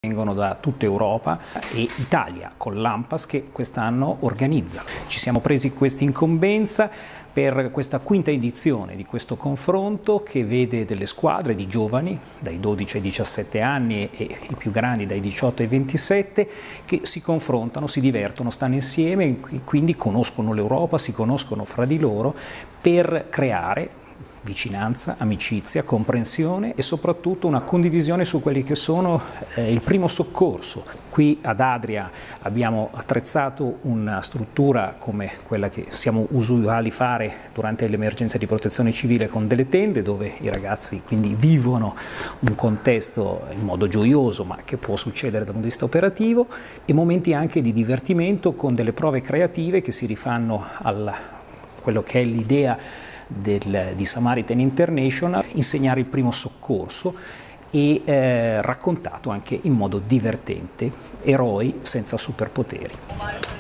Vengono da tutta Europa e Italia con l'ANPAS che quest'anno organizza. Ci siamo presi questa incombenza per questa quinta edizione di questo confronto che vede delle squadre di giovani dai 12 ai 17 anni e i più grandi dai 18 ai 27 che si confrontano, si divertono, stanno insieme e quindi conoscono l'Europa, si conoscono fra di loro per creare vicinanza, amicizia, comprensione e soprattutto una condivisione su quelli che sono il primo soccorso. Qui ad Adria abbiamo attrezzato una struttura come quella che siamo usuali fare durante l'emergenza di protezione civile con delle tende dove i ragazzi quindi vivono un contesto in modo gioioso ma che può succedere dal punto di vista operativo e momenti anche di divertimento con delle prove creative che si rifanno a quello che è l'idea di Samaritan International, insegnare il primo soccorso e raccontato anche in modo divertente, eroi senza superpoteri.